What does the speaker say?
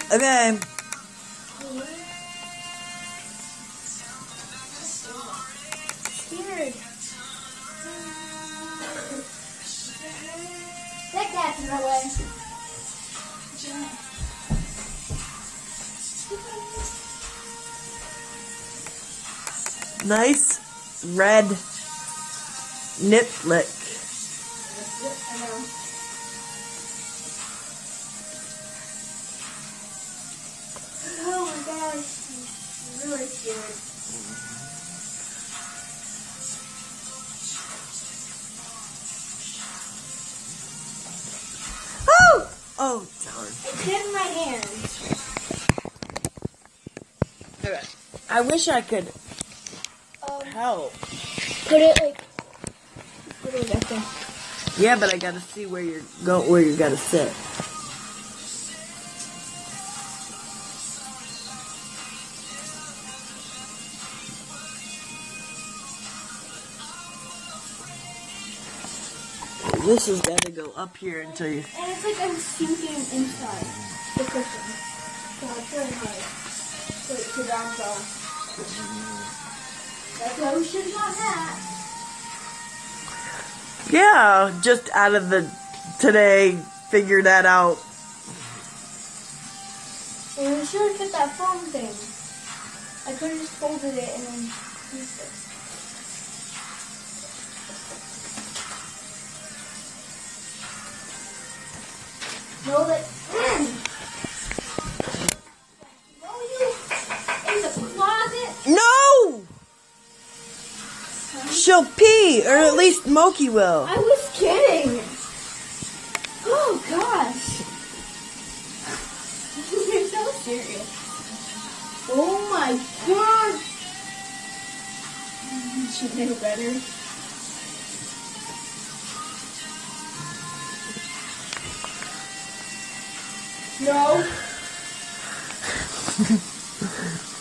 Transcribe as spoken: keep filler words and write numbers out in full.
Okay. Scared. That cat's in the way. Nice red nip lick. I know. Oh my gosh. I'm really scared. Oh! Oh, darn. It's in my hand. Okay. I wish I could Um, help. put it like, put it like that. Yeah, but I gotta see where you're go where you gotta sit. This has got to go up here until you. And it's like I'm sinking inside the cushion. So it's really hard. So it could bounce off. That's why we should have done that. Yeah, just out of the today, figure that out. And we should have put that foam thing. I could have just folded it and then used it. No, that. Mm. No, you in the closet. No! She'll pee, or at least Moki will. I was kidding. Oh gosh. You're so serious. Oh my god. Should know better. No.